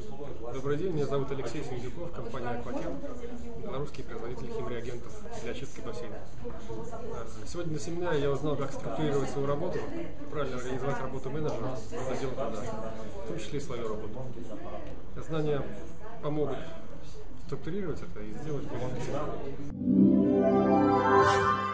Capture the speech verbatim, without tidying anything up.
Добрый день, меня зовут Алексей Синдюков, компания «Акватен», белорусский производитель химреагентов для очистки бассейна. Сегодня на семинаре я узнал, как структурировать свою работу, правильно организовать работу менеджера в отделе продаж, в том числе и свою работу. Знания помогут структурировать это и сделать более эффективно.